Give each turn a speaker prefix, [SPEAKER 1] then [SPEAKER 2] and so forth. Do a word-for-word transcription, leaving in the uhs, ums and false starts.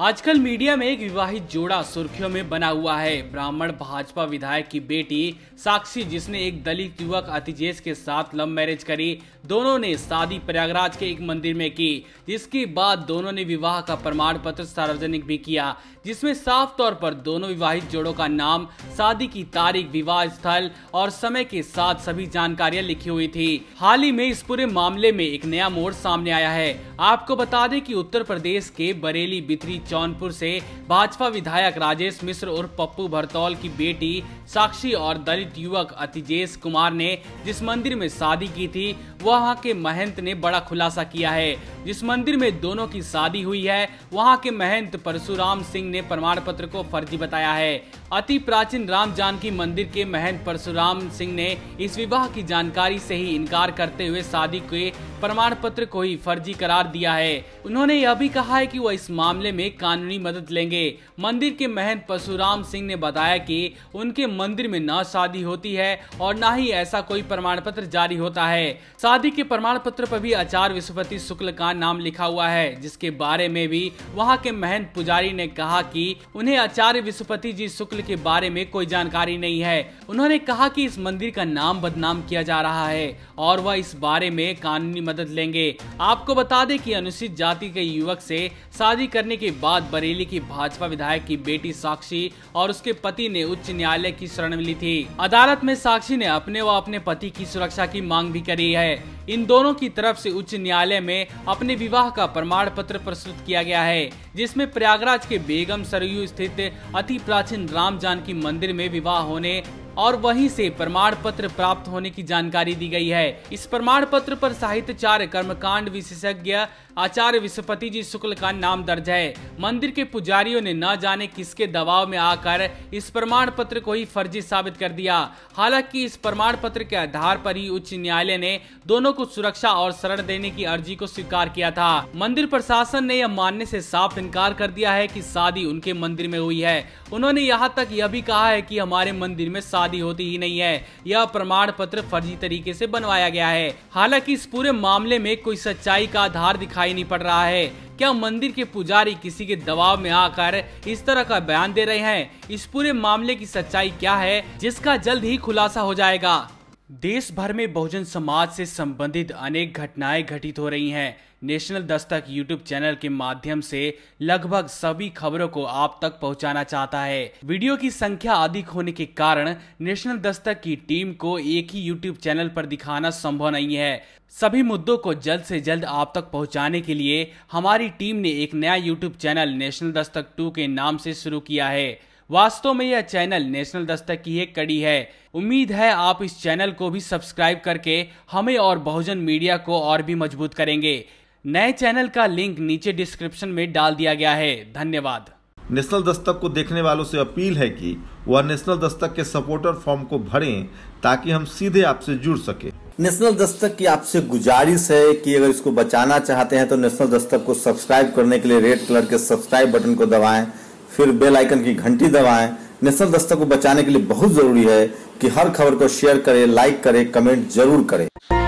[SPEAKER 1] आजकल मीडिया में एक विवाहित जोड़ा सुर्खियों में बना हुआ है। ब्राह्मण भाजपा विधायक की बेटी साक्षी, जिसने एक दलित युवक अतिजेश के साथ लव मैरिज करी। दोनों ने शादी प्रयागराज के एक मंदिर में की, जिसके बाद दोनों ने विवाह का प्रमाण पत्र सार्वजनिक भी किया, जिसमें साफ तौर पर दोनों विवाहित जोड़ों का नाम, शादी की तारीख, विवाह स्थल और समय के साथ सभी जानकारियां लिखी हुई थी। हाल ही में इस पूरे मामले में एक नया मोड़ सामने आया है। आपको बता दें कि उत्तर प्रदेश के बरेली बिथरी जौनपुर से भाजपा विधायक राजेश मिश्र और पप्पू भरतौल की बेटी साक्षी और दलित युवक अतिजेश कुमार ने जिस मंदिर में शादी की थी, वहां के महंत ने बड़ा खुलासा किया है। जिस मंदिर में दोनों की शादी हुई है, वहां के महंत परशुराम सिंह ने प्रमाण पत्र को फर्जी बताया है। अति प्राचीन राम जानकी मंदिर के महंत परशुराम सिंह ने इस विवाह की जानकारी से ही इनकार करते हुए शादी के प्रमाण पत्र को ही फर्जी करार दिया है। उन्होंने यह भी कहा है कि वह इस मामले में कानूनी मदद लेंगे। मंदिर के महंत परशुराम सिंह ने बताया कि उनके मंदिर में न शादी होती है और न ही ऐसा कोई प्रमाण पत्र जारी होता है। शादी के प्रमाण पत्र पर भी आचार्य विश्वपति शुक्ल का नाम लिखा हुआ है, जिसके बारे में भी वहां के महंत पुजारी ने कहा कि उन्हें आचार्य विश्वपति जी शुक्ल के बारे में कोई जानकारी नहीं है। उन्होंने कहा कि इस मंदिर का नाम बदनाम किया जा रहा है और वह इस बारे में कानूनी मदद लेंगे। आपको बता दें कि अनुसूचित जाति के युवक से शादी करने के बाद बरेली की भाजपा विधायक की बेटी साक्षी और उसके पति ने उच्च न्यायालय की शरण ली थी। अदालत में साक्षी ने अपने व अपने पति की सुरक्षा की मांग भी करी है। इन दोनों की तरफ से उच्च न्यायालय में अपने विवाह का प्रमाण पत्र प्रस्तुत किया गया है, जिसमें प्रयागराज के बेगम सरयू स्थित अति प्राचीन राम जानकी मंदिर में विवाह होने और वहीं से प्रमाण पत्र प्राप्त होने की जानकारी दी गई है। इस प्रमाण पत्र पर साहित्याचार्य कर्मकांड विशेषज्ञ आचार्य विश्वपति जी शुक्ल का नाम दर्ज है। मंदिर के पुजारियों ने न जाने किसके दबाव में आकर इस प्रमाण पत्र को ही फर्जी साबित कर दिया। हालांकि इस प्रमाण पत्र के आधार पर ही उच्च न्यायालय ने दोनों को सुरक्षा और शरण देने की अर्जी को स्वीकार किया था। मंदिर प्रशासन ने यह मानने से साफ इनकार कर दिया है कि शादी उनके मंदिर में हुई है। उन्होंने यहाँ तक यह भी कहा है कि हमारे मंदिर में शादी होती ही नहीं है, यह प्रमाण पत्र फर्जी तरीके से बनवाया गया है। हालांकि इस पूरे मामले में कोई सच्चाई का आधार दिखाई नहीं पड़ रहा है। क्या मंदिर के पुजारी किसी के दबाव में आकर इस तरह का बयान दे रहे हैं? इस पूरे मामले की सच्चाई क्या है, जिसका जल्द ही खुलासा हो जाएगा। देश भर में बहुजन समाज से संबंधित अनेक घटनाएं घटित हो रही हैं। नेशनल दस्तक यूट्यूब चैनल के माध्यम से लगभग सभी खबरों को आप तक पहुंचाना चाहता है। वीडियो की संख्या अधिक होने के कारण नेशनल दस्तक की टीम को एक ही यूट्यूब चैनल पर दिखाना संभव नहीं है। सभी मुद्दों को जल्द से जल्द आप तक पहुंचाने के लिए हमारी टीम ने एक नया YouTube channel national Dastak two के नाम से शुरू किया है। वास्तव में यह चैनल नेशनल दस्तक की एक कड़ी है। उम्मीद है आप इस चैनल को भी सब्सक्राइब करके हमें और बहुजन मीडिया को और भी मजबूत करेंगे। नए चैनल का लिंक नीचे डिस्क्रिप्शन में डाल दिया गया है। धन्यवाद।
[SPEAKER 2] नेशनल दस्तक को देखने वालों से अपील है कि वह नेशनल दस्तक के सपोर्टर फॉर्म को भरें, ताकि हम सीधे आपसे जुड़ सके।
[SPEAKER 3] नेशनल दस्तक की आपसे गुजारिश है कि अगर इसको बचाना चाहते हैं तो नेशनल दस्तक को सब्सक्राइब करने के लिए रेड कलर के सब्सक्राइब बटन को दबाएं, फिर बेल आइकन की घंटी दबाएं। नेशनल दस्तक को बचाने के लिए बहुत जरूरी है कि हर खबर को शेयर करें, लाइक करें, कमेंट जरूर करें।